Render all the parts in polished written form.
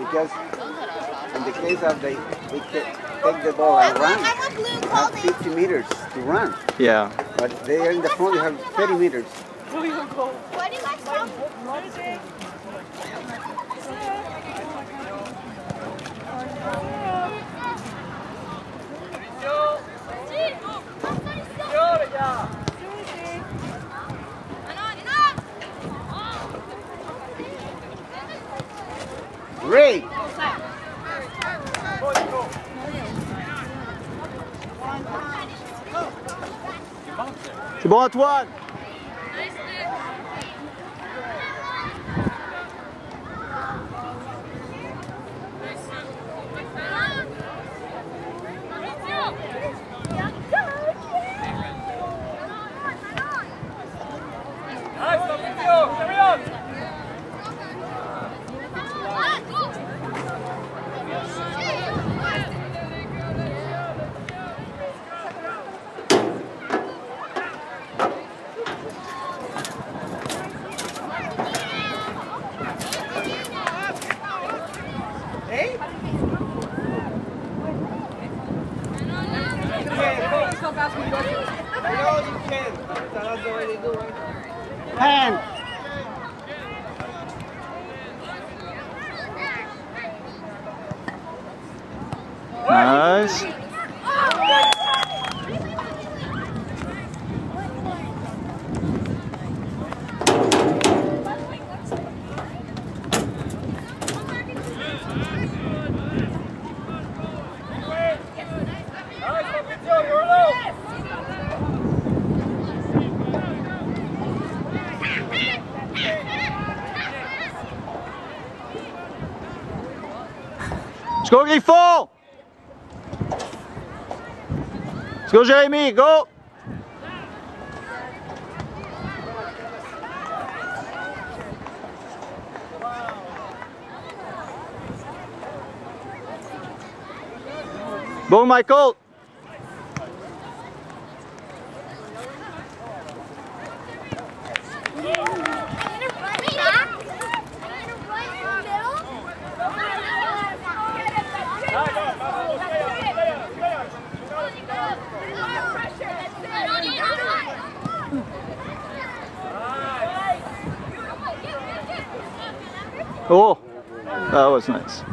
because in the case of they take the ball and run, have 50 meters to run. Yeah. But they are in the front, you have 30 meters. What do you guys talk? Great! C'est bon, Antoine. Hand! Nice. Let's go, Griffon! Let's go, Jérémy, go! Go, Michael! Oh, that was nice.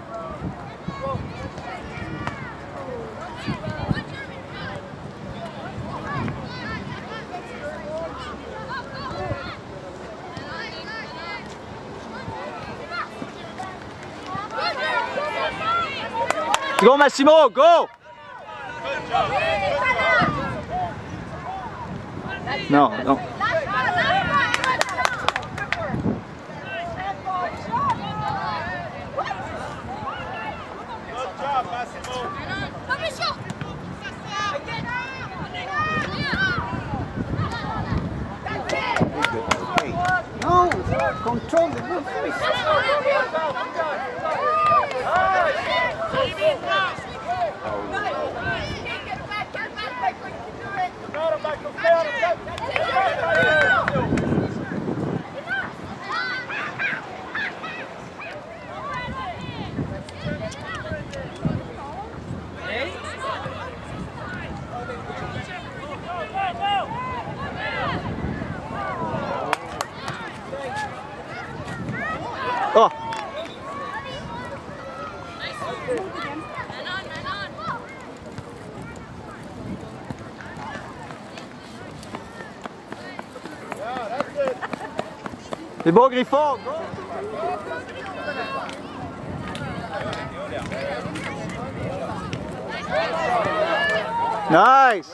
Go, Massimo, go! No, no. No! Control the good face! Oh! C'est bon, Griffon, go! Nice!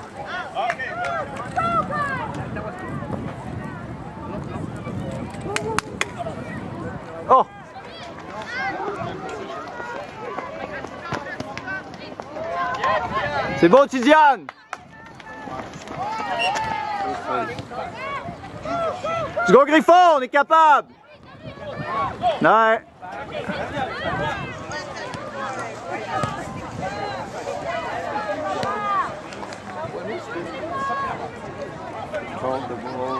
Go, go! Oh! C'est bon, Tidiane! Let's go, Griffon, on est capable! Ouais! Hold the ball.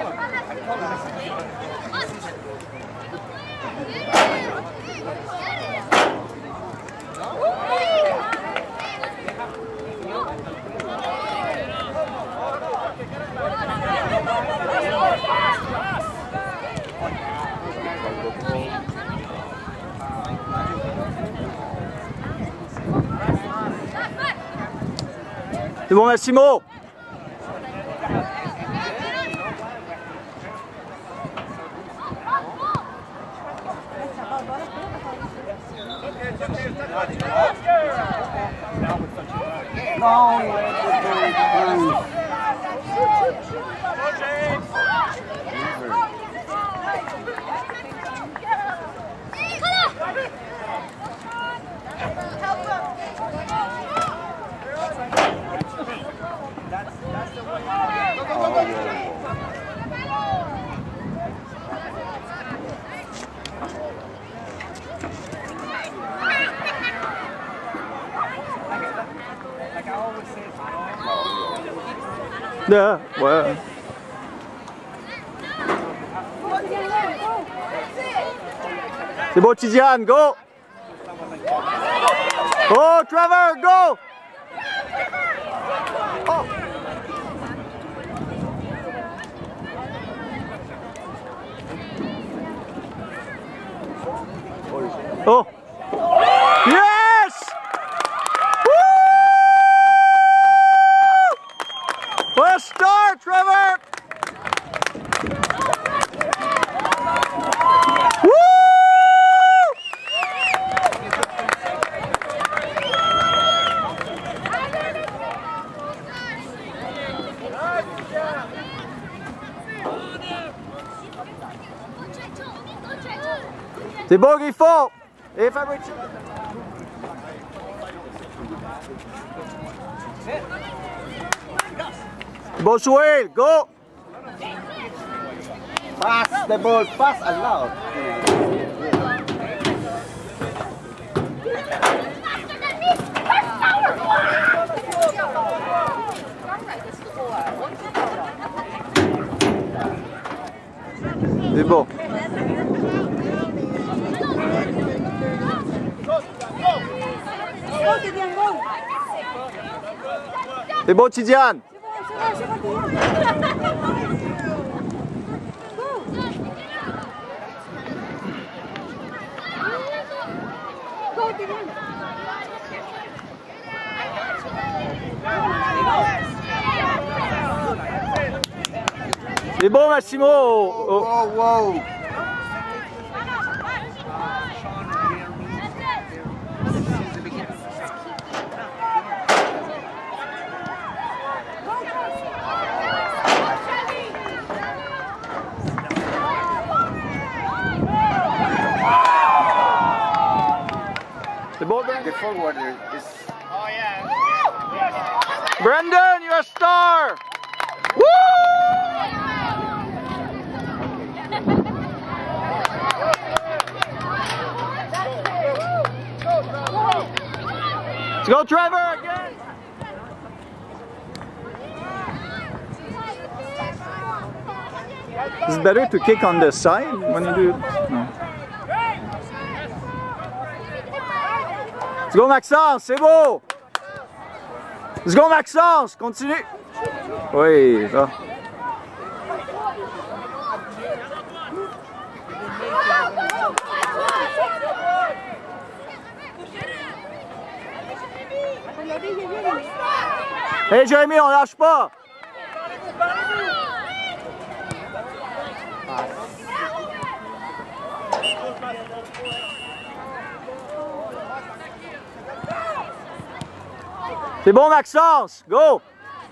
C'est bon, Massimo! No, let the ball Yeah, ouais. C'est bon, Tidiane, go! Oh, Trevor, go! Oh! Oh! Yes! Woo! What a start, Trevor! Woo! C'est bon, Griffon! Et Fabrici! Bon joué, go! pass the ball, pass allowed. C'est bon. C'est bon, Tidiane. C'est bon, Massimo. Oh. Whoa, whoa. C'est bon, The forward is... Oh, yeah. Brendan, you're a star. Woo! Let's go, Trevor, again! It's better to kick on the side when you do it. No. Let's go, Maxence, c'est beau! Let's go, Maxence, continue! Oui, ça. Hey Jérémy, on lâche pas! C'est bon Maxence, go!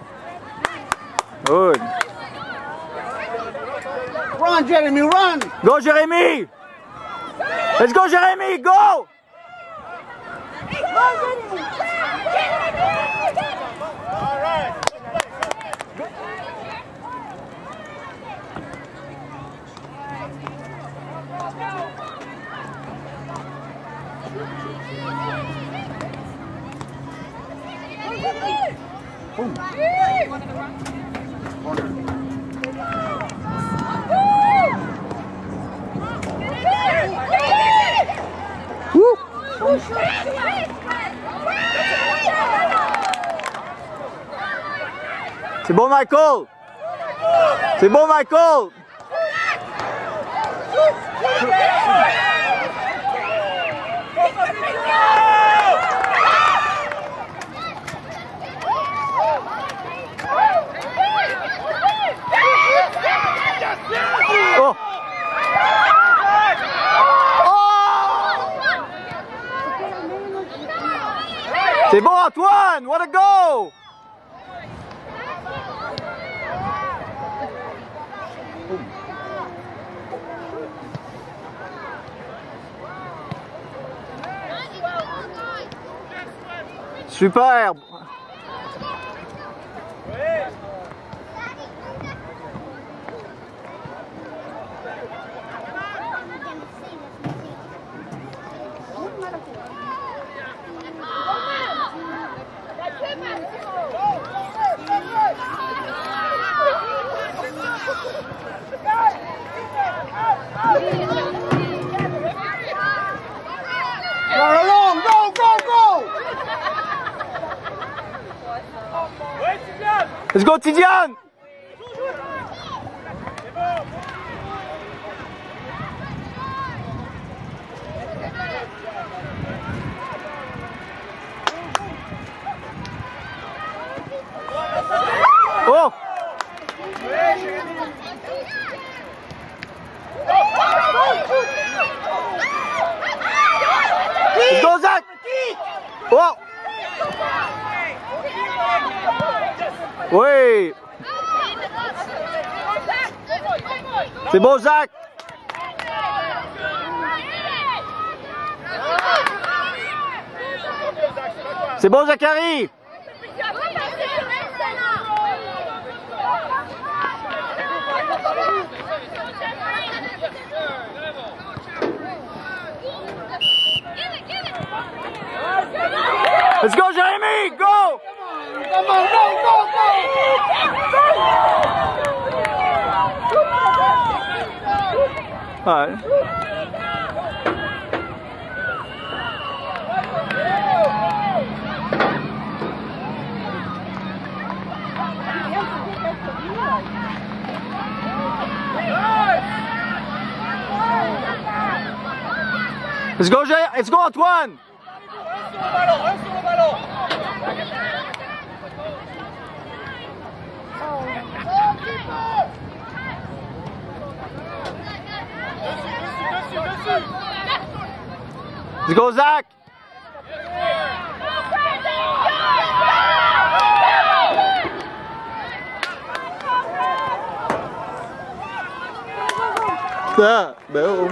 Good. Run, Jeremy, run! Go Jérémy! Let's go, Jérémy, go! C'est bon, Michael! C'est bon, Michael! Oh! C'est bon, Antoine! What a go! Superbe! Let's go, Tidiane! Oh! Let's go, Zach! Oh! Oui! C'est bon, Zach! C'est bon, Zachary! Let's go, Jérémy! Go! Come on, go! Ouais. Let's go, Antoine! Let's go, Zach! Ça, ben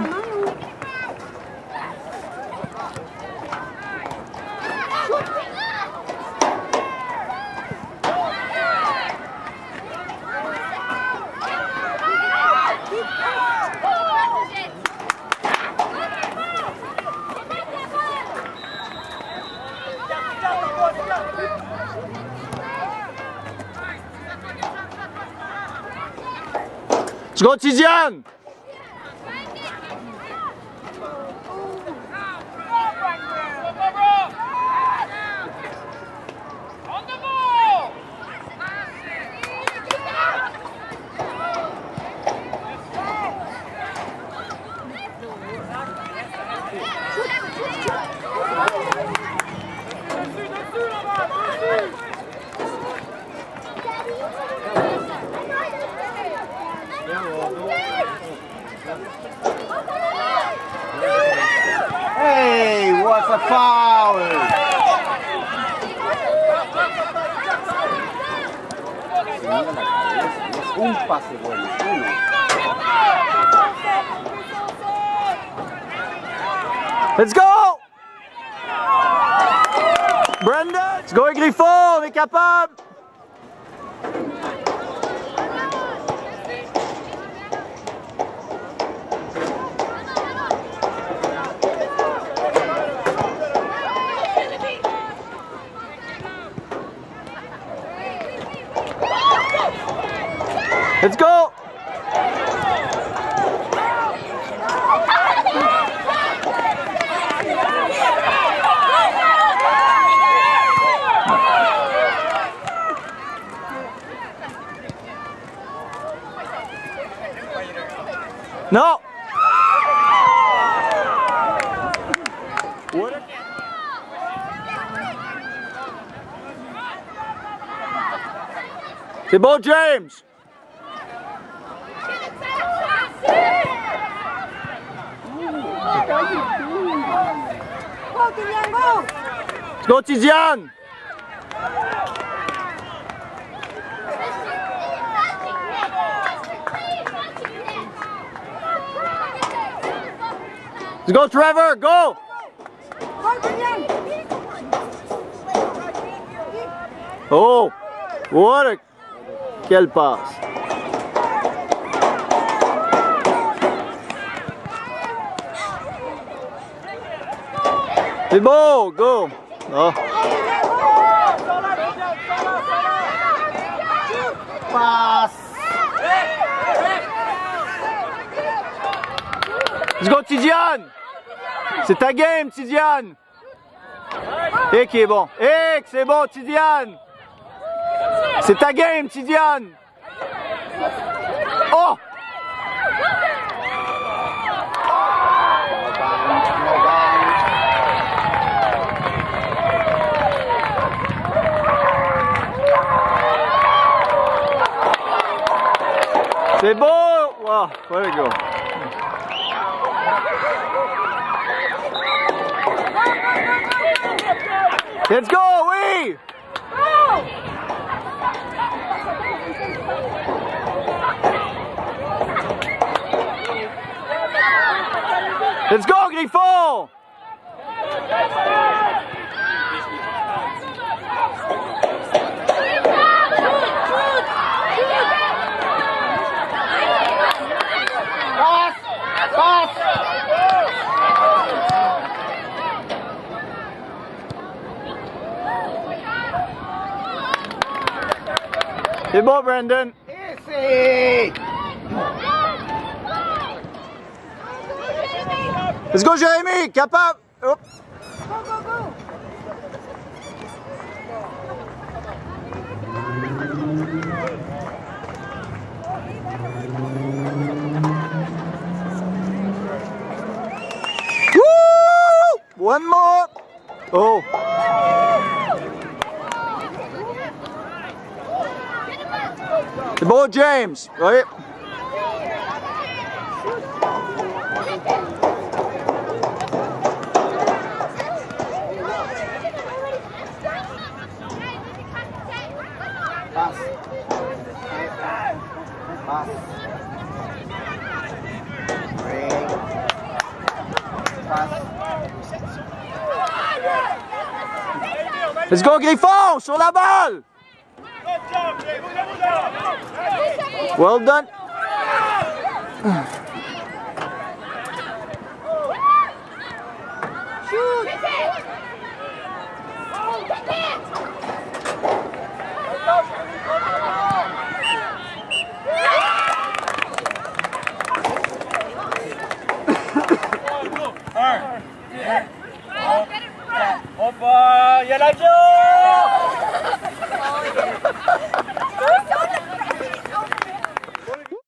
Let's go, Tidiane! Hey, what's a foul? Un pase bueno, uno. Let's go! Brandon! Let's go, Griffon, on est capable! Let's go! No! C'est bon, James! Let's go, Tiziane! Let's go, Trevor, go! Oh! What a... Quelle passe! C'est beau, go! Oh. Passe! Let's go, Tidiane! C'est ta game, Tidiane! Et qui est bon! Et c'est bon, Tidiane! C'est ta game, Tidiane! Oh! C'est beau! Wow, way to go. Let's go, oui! Let's go, Griffon! C'est bon, Brandon. Easy. Let's go, Jérémy. Capable. Hop. Woo! One more. Oh. C'est bon, James. Oui. Passe. Passe. Break. Passe. Let's go, Griffon, sur la balle. Well done. Hoppa, il y a l'avion!